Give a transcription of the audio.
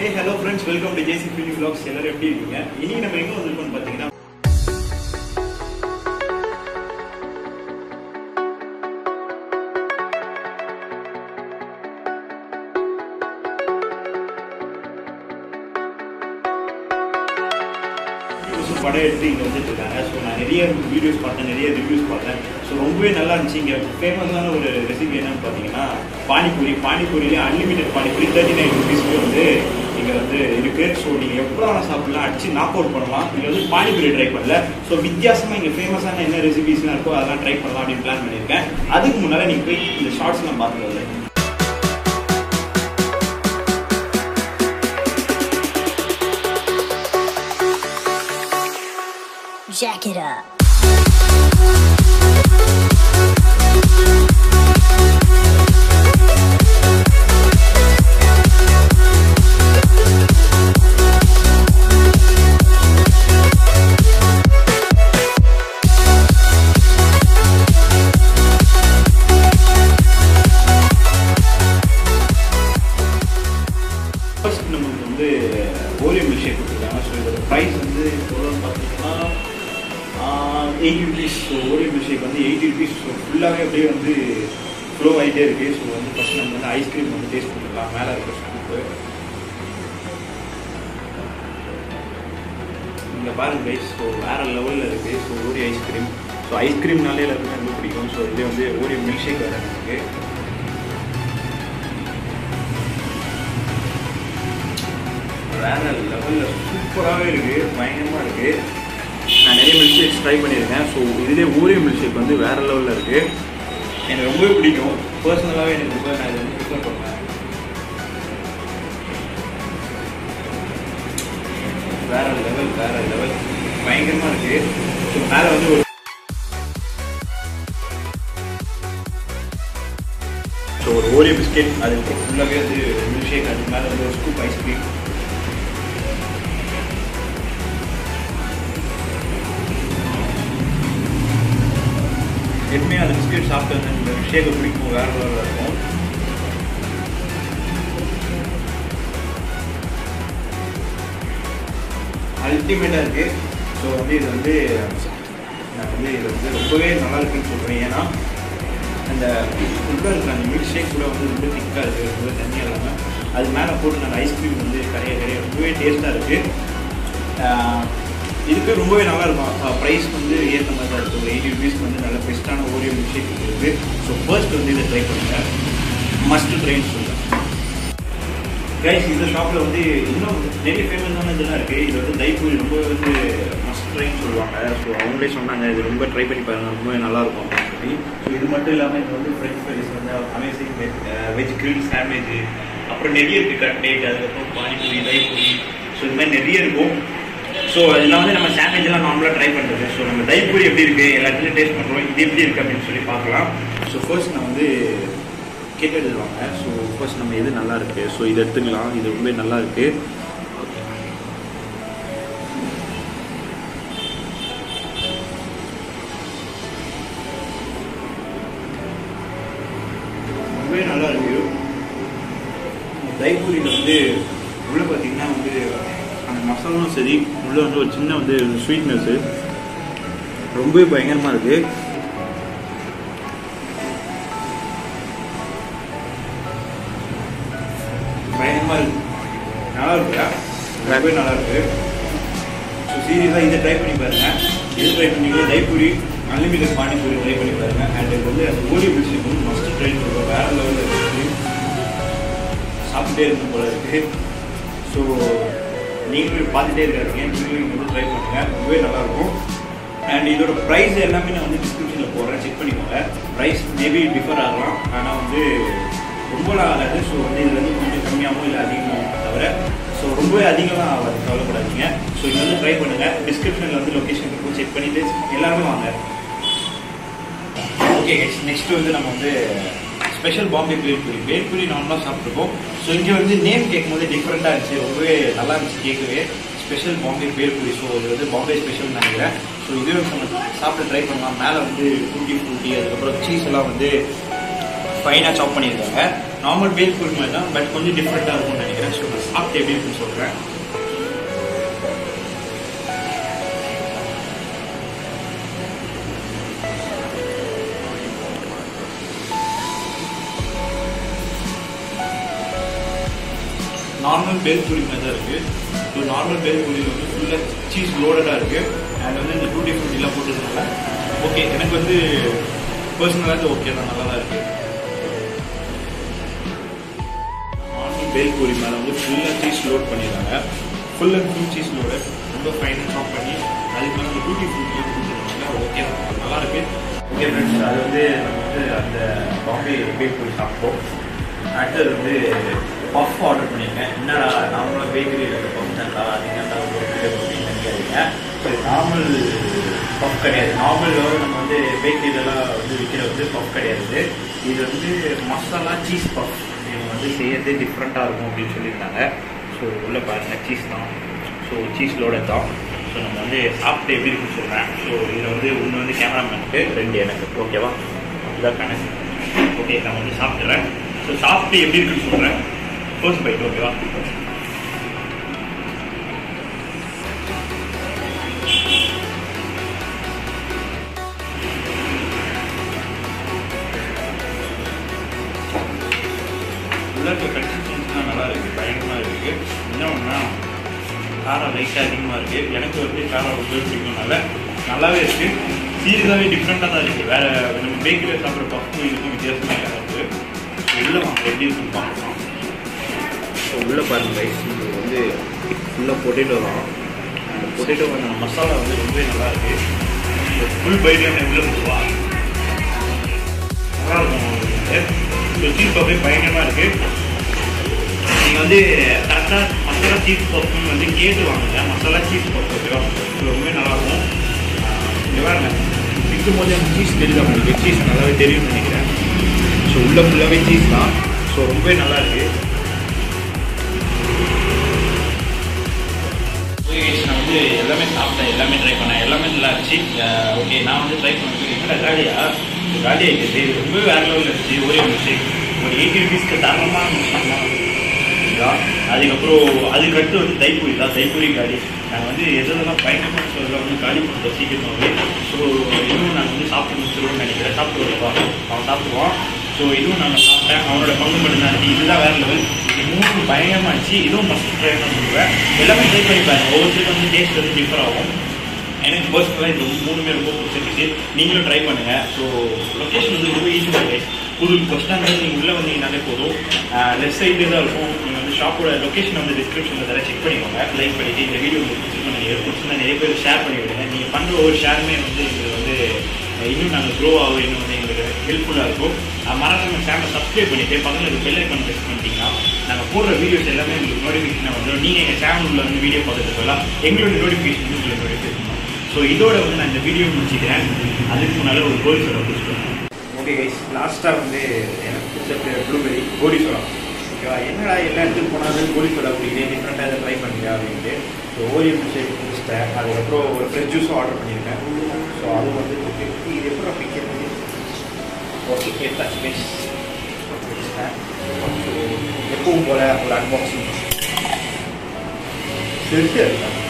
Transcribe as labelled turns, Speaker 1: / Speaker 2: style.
Speaker 1: Hey, hello friends, welcome to JC Philly Vlogs. எல்லாரும் எப்படி இருக்கீங்க? இன்னைக்கு நம்ம எங்க வந்திருக்கோம்னு பாத்தீங்கன்னா படம் எடுத்து இங்கே வந்துட்டு இருக்காங்க. ஸோ நான் நிறைய வீடியோஸ் பார்த்தேன், நிறைய ரிவ்யூஸ் பார்த்தேன். ஸோ ரொம்பவே நல்லா இருந்துச்சு. இங்கே ஃபேமஸான ஒரு ரெசிபி என்னன்னு பார்த்தீங்கன்னா பானிபூரியிலே அன்லிமிட்டட் பானிபூரி 39 rupeesக்கு வந்து இங்கே வந்து இருக்குது. ஸோ நீங்கள் எவ்வளோ வேணால் சாப்பிடலாம், அடிச்சு நாக் அவுட் பண்ணலாம். இங்கே வந்து பானிபூரி ட்ரை பண்ணல. ஸோ வித்தியாசமாக இங்கே ஃபேமஸான என்ன ரெசிபிஸ்லாம் இருக்கோ அதெல்லாம் ட்ரை பண்ணலாம் அப்படின்னு பிளான் பண்ணியிருக்கேன். அதுக்கு முன்னால் நீங்கள் போய் இந்த ஷார்ட்ஸ்லாம் பார்த்துக்கல.
Speaker 2: Jack it up.
Speaker 1: ஃபர்ஸ்ட் நமக்கு வந்து ஓரியோ மில்க் ஷேக் கொடுத்துருக்காங்க. ஸோ இதோட ப்ரைஸ் வந்து எவ்வளோன்னு பார்த்தீங்கன்னா 80 rupees. So Oreo milk shake வந்து 80 rupees. ஸோ ஃபுல்லாகவே அப்படியே வந்து ஃப்ளோ ஆகிட்டே இருக்குது. ஸோ வந்து ஃபஸ்ட் நம்ம வந்து ஐஸ்கிரீம் வந்து டேஸ்ட் பண்ணிடலாம். மேலே இருக்க ஸ்கூப்பு இங்கே பாருங்க கைஸ். ஸோ வேறு லெவலில் இருக்குது. So Oreo ice cream. ஸோ ஐஸ்கிரீம்னாலே எல்லாருமே ரொம்ப பிடிக்கும். ஸோ இதே வந்து ஓரியோ மில்க் ஷேக் வேறு நமக்கு வேறு லெவலில் சூப்பராகவே இருக்குது, பயங்கரமாக இருக்குது. நான் நிறைய மில்க் ஷேக்ஸ் ட்ரை பண்ணியிருக்கேன். ஸோ இதுலேயே ஓரியோ மில்க் ஷேக் வந்து வேறு லெவலில் இருக்குது. எனக்கு ரொம்பவே பிடிக்கும். பர்சனலாகவே எனக்கு ரொம்ப நான் இதை வந்து ப்ரிஃபர் பண்ணுவேன். வேறு லெவல் பயங்கரமாக இருக்குது. ஸோ மேலே வந்து ஒரு ஓரியோ பிஸ்கெட், அதுக்கப்புறம் ஃபுல்லாகவே வந்து மில்க் ஷேக், அதுக்கு மேலே வந்து ஒரு ஸ்கூப் ஐஸ்கிரீம். எப்பவுமே அந்த பிஸ்கெட் சாப்பிட்டு இந்த ஷேக்கை பிடிக்கும், வேறு லெவலில் இருக்கும். அல்டிமேட்டாக இருக்குது. ஸோ வந்து இது வந்து நான் வந்து இது வந்து ரொம்பவே நல்லா இருக்குன்னு சொல்கிறேன். ஏன்னா அந்த உள்ளே இருக்கிற அந்த மில்க் ஷேக் கூட வந்து ரொம்ப திக்காக இருக்குது, ரொம்ப தண்ணியாக இல்லாமல். அது மேலே போட்டு அந்த ஐஸ்கிரீம் வந்து கரைய ரொம்பவே டேஸ்ட்டாக இருக்குது. இதுக்கு ரொம்பவே நல்லாயிருக்கும். ப்ரைஸ் வந்து ஏற்ற மாதிரி தான் இருக்குது. ஒரு 80 rupeesக்கு வந்து நல்ல பெஸ்ட்டான ஓரியோ மில்க் ஷேக் இருக்குது. ஸோ ஃபர்ஸ்ட் வந்து இதை ட்ரை பண்ணுங்கள், மஸ்ட் ட்ரைன்னு சொல்லுவேன் கைஸ். இந்த ஷாப்பில் வந்து இன்னும் நிறைய ஃபேமஸான இதெல்லாம் இருக்குது. இது வந்து தைப்பூரி ரொம்ப வந்து மஸ்ட் ட்ரைன்னு சொல்லுவாங்க. ஸோ அவங்களே சொன்னாங்க இது ரொம்ப ட்ரை பண்ணி பாருங்கள், ரொம்பவே நல்லாயிருக்கும் அப்படின்னு சொல்லி. ஸோ இது மட்டும் இல்லாமல் இது வந்து ஃப்ரெஞ்ச் ஃப்ரைஸ் வந்து அமேசிங் வெஜ் கிரில் சாண்ட்விச், அப்புறம் நிறைய இருக்குது. கட்லேட், அதுக்கப்புறம் பானிபூரி, தைப்பூரி. ஸோ இது மாதிரி நிறைய இருக்கும். ஸோ இதெல்லாம் வந்து நம்ம சாண்ட்விச்லாம் நார்மலாக ட்ரை பண்ணுறது. ஸோ நம்ம தைப்பூரி எப்படி இருக்குது எல்லாத்துலேயும் டேஸ்ட் பண்ணுறோம், இது எப்படி இருக்குது அப்படின்னு சொல்லி பார்க்கலாம். ஸோ ஃபர்ஸ்ட் நான் வந்து கேட்டு எழுதுவாங்க. ஸோ ஃபர்ஸ்ட் நம்ம எது நல்லா இருக்குது, ஸோ இது எடுத்துக்கலாம். இது ரொம்ப நல்லா இருக்குது. ரொம்பவே நல்லா இருக்குது. தைப்பூரியில் வந்து உள்ளே பார்த்தீங்கன்னா வந்து அந்த மசாலாவும் சரி, உள்ளே வந்து ஒரு சின்ன வந்து ஸ்வீட்னஸ்ஸு ரொம்பவே பயங்கரமாக இருக்குது. பயங்கரமாக இருக்குது, நல்லா இருக்குதா? ரொம்பவே நல்லா இருக்குது. ஸோ சீரியஸாக இதை ட்ரை பண்ணி பாருங்கள். இது ட்ரை பண்ணிங்களா? தைப்பூரி அன்லிமிட்டட் பானிபூரி ட்ரை பண்ணி பாருங்கள். அண்ட் இது வந்து அந்த ஓரியோ பிஸ்கெட் வந்து மஸ்ட் ட்ரை பண்ணுறோம். வேறு லெவலில் இருக்குது, சாப்பிட்டே இருக்கும் போல இருக்குது. ஸோ நீங்களும் பார்த்துட்டே இருக்காருங்க, நீங்களும் இங்கே வந்து ட்ரை பண்ணுங்கள், ரொம்பவே நல்லாயிருக்கும். அண்ட் இதோட ப்ரைஸ் எல்லாமே நான் வந்து டிஸ்கிரிப்ஷனில் போடுறேன், செக் பண்ணிக்கோங்க. ப்ரைஸ் மேபி டிஃபர் ஆகலாம், ஆனால் வந்து ரொம்பலாம் ஆகாது. ஸோ வந்து இதில் வந்து கொஞ்சம் கம்மியாகவும் இல்லை அதிகமாகவும் தவிர, ஸோ ரொம்பவே அதிகமாக ஆகாது, கவலைப்படாதீங்க. ஸோ இங்கே வந்து ட்ரை பண்ணுங்கள். டிஸ்கிரிப்ஷனில் வந்து லொக்கேஷன் இருக்கும், செக் பண்ணிவிட்டு எல்லாருமே வாங்க. ஓகே, நெக்ஸ்ட்டு வந்து நம்ம வந்து ஸ்பெஷல் பாம்பே பேல்பூரி நார்மலாக சாப்பிட்ருக்கோம். ஸோ இங்கே வந்து நேம் கேட்கும் போது டிஃப்ரெண்ட்டாக இருந்துச்சு, ரொம்பவே நல்லா இருந்துச்சு கேட்கவே. ஸ்பெஷல் பாம்பே பேல்பூரி. ஸோ இது வந்து பாம்பே ஸ்பெஷல் நினைக்கிறேன். ஸோ இதுவே நம்ம சாப்பிட்டு ட்ரை பண்ணலாம். மேலே வந்து ஃப்ரூட்டி, அதுக்கப்புறம் சீஸ் எல்லாம் வந்து ஃபைனாக சாப் பண்ணியிருக்காங்க. நார்மல் பேல்பூரி மாதிரி தான், பட் கொஞ்சம் டிஃப்ரெண்ட்டாக இருக்கும்னு நினைக்கிறேன். ஸோ நான் சாப்பிட்டு எப்படி இருக்குன்னு சொல்கிறேன். நார்மல் பேல்பூரி மாதிரி தான் இருக்குது. ஸோ நார்மல் பேல்பூரியில் வந்து ஃபுல்லாக சீஸ் லோடடாக இருக்குது. அண்ட் வந்து இந்த டூட்டி ஃப்ரூட்டிலாம் போட்டதுனால ஓகே, எனக்கு வந்து பர்சனலாக ஓகே தான், நல்லா தான் இருக்குது. நார்மல் பேல்பூரி மேலே வந்து ஃபுல்லாக சீஸ் லோட் பண்ணிடுறாங்க. Full and full cheese load ரொம்ப ஃபைனாக சாப் பண்ணி அதுக்கு மேலே அந்த டூட்டி ஃப்ரூட்டிலாம் கொடுத்துருந்தாங்க. ஓகே தான், நல்லாயிருக்கு. ஓகே ஃப்ரெண்ட்ஸ், அது வந்து நம்ம வந்து அந்த பாம்பே பேல்பூரி சாப்பிட்டோம். அடுத்தது வந்து பஃப் ஆர்டர் பண்ணியிருக்கேன். என்னடா நார்மலாக பேக்கரியில் பஃப் தான்டா, என்னடா நினைக்காதீங்க. இது நார்மல் பஃப் கிடையாது. நார்மல் நம்ம வந்து பேக்கரியிலலாம் வந்து விற்கிற வந்து பஃப் கிடையாது. இது வந்து மசாலா சீஸ் பஃப். இவங்க வந்து செய்யறதே டிஃப்ரெண்ட்டாக இருக்கும் அப்படின்னு சொல்லியிருந்தாங்க. ஸோ உள்ளே பாருங்கள், சீஸ் தான். ஸோ சீஸ்லோட தான். ஸோ நம்ம வந்து சாப்பிட்டு எப்படி இருக்குன்னு சொல்கிறேன். ஸோ இதில் வந்து ஒன்று வந்து கேமராமேனுக்கு, 2 எனக்கு. ஓகேவா? இதுதான் கணக்கு. ஓகே, நான் வந்து சாப்பிட்றேன். ஸோ சாப்பிட்டு எப்படி இருக்குன்னு சொல்கிறேன். First bite. ஓகேவா? உள்ள கன்சிஸ்டன்சிலாம் நல்லா இருக்குது, பயங்கரமாக இருக்குது. என்ன ஒன்றா காரம் லைட்டாக அதிகமாக இருக்குது. எனக்கு வந்து காரம் ரொம்ப பிடிக்கும்னால நல்லாவே இருக்குது. சீரியஸாகவே டிஃப்ரெண்ட்டாக தான் இருக்குது. வேறு நம்ம பேக்கரியில் சாப்பிட்ற பஃபும் இதுக்கும் வித்தியாசமாக இருக்குது. உள்ளே வாங்க எப்படி இருக்குன்னு பார்க்கலாம். ஸோ உள்ளே பாருங்கள் ரைஸ், இது வந்து ஃபுல்லாக பொட்டேட்டோ தான். அந்த பொட்டேட்டோ அந்த மசாலா வந்து ரொம்பவே நல்லாயிருக்கு. ஃபுல் பைட்லேயே உள்ளே கொடுவா நல்லாயிருக்கும். ஸோ சீஸ் பஃபே பயங்கரமாக இருக்குது. நீங்கள் வந்து கரெக்டாக மசாலா சீஸ் பஃப்னு வந்து கேட்டு வாங்குங்க. மசாலா சீஸ் பஃப் ஓகேவா? ரொம்பவே நல்லாயிருக்கும். இங்கே பாருங்க, விற்கும் போது அந்த சீஸ் தெரியுது உங்களுக்கு. சீஸ் நல்லாவே தெரியும்னு நினைக்கிறேன். ஸோ உள்ளே ஃபுல்லாகவே சீஸ் தான். ஸோ ரொம்பவே நல்லாயிருக்கு. நான் வந்து எல்லாமே சாப்பிட்டேன், எல்லாமே ட்ரை பண்ணேன், எல்லாமே நல்லா இருந்துச்சு. ஓகே, நான் வந்து ட்ரை பண்ணேன். என்னடா காலியா காலி ஆகிடுச்சு. ரொம்பவே வேறு லெவலில் இருந்துச்சு. ஒரே மிஸ்டேக், ஒரு 80 rupeesக்கு தரமாக அதுக்கப்புறம் அதுக்கடுத்து வந்து தைப்பூரி தான். தைப்பூரி காலி. நாங்கள் வந்து எதெல்லாம் பயங்கரமாக சொல்ல வந்து காலி பண்ணுறோம் சீக்கிரமாகவே. ஸோ இதுவும் நாங்கள் வந்து சாப்பிட்டு முடிச்சிடுவோம்னு நினைக்கிறேன். சாப்பிட்டு வருவா, அவன் சாப்பிடுவான். ஸோ இதுவும் நாங்கள் சாப்பிட்டேன். அவனோட பங்கு மட்டும் தான் இருந்துச்சு. இதுதான் வேறு லெவல். இது 3 பயங்கரமாக இருந்துச்சு. இதுவும் மஸ்ட் ட்ரை தான் சொல்லுவேன். எல்லாமே ட்ரை பண்ணி பாருங்க. ஒவ்வொருத்தருக்கும் வந்து டேஸ்ட் வந்து டிஃபர் ஆகும். எனக்கு பர்சனலாக இது 3மே ரொம்ப பிடிச்சிருந்துச்சு. நீங்களும் ட்ரை பண்ணுங்கள். ஸோ லொக்கேஷன் வந்து ரொம்ப ஈஸியாக இருக்குது. புது பஸ் ஸ்டாண்ட் நீங்கள் உள்ளே வந்தீங்கன்னாலே போதும். லெஃப்ட் சைட்லேயே தான் இருக்கும். நீங்கள் வந்து ஷாப்போட லொக்கேஷன் வந்து டிஸ்கிரிப்ஷனில் தர செக் பண்ணிக்கோங்க. லைக் பண்ணிவிட்டு இந்த வீடியோ உங்களுக்கு பிடிச்சிருந்தா நிறைய பேர் ஷேர் பண்ணி விடுங்க. நீங்கள் பண்ணுற ஒரு ஷேருமே வந்து எங்களுக்கு வந்து இன்னும் நாங்கள் க்ரோ ஆகும், இன்னும் வந்து எங்களுக்கு ஹெல்ப்ஃபுல்லாக இருக்கும். மறக்காம சேனலை சப்ஸ்கிரைப் பண்ணிவிட்டு பக்கத்தில் பெல் ஐக்கான் ப்ரெஸ் பண்ணிட்டீங்கன்னா நாங்கள் போடுற வீடியோஸ் எல்லாமே உங்களுக்கு நோட்டிஃபிகேஷனாக வந்துடும். நீங்கள் எங்கள் சேனலில் வந்து வீடியோ பார்த்துட்டு போகலாம். எங்களோட நோட்டிஃபிகேஷன் வந்து உங்களுக்கு நோட்டிஃபிகேஷன். ஸோ இதோட வந்து நான் இந்த வீடியோ முடிச்சுக்கிறேன். அதுக்கு முன்னால் ஒரு கோழி சோடா பிடிச்சிக்கிறேன். ஓகே கைஸ், லாஸ்ட்டாக வந்து எனக்கு பிடிச்ச ப்ளூபெரி கோழி சோடா. ஓகேவா? என்னடா எல்லா இடத்துக்கு போனாலும் கோழி சோடா பிடிக்குது, டிஃப்ரெண்ட்டாக எதாவது ட்ரை பண்ணுங்க அப்படின்ட்டு. ஸோ ஓரியோ மில்க்ஷேக் பிடிச்சிட்டேன். அதுக்கப்புறம் ஒரு ஃப்ரெஷ் ஜூஸும் ஆர்டர் பண்ணியிருக்கேன். ஸோ அது வந்து இது எப்படி பிக்கிறது? ஓகே, டச் பேஸ் பிடிச்சிட்டேன். எப்பவும் போல் ஒரு அன்பாக்சிங் செட்டு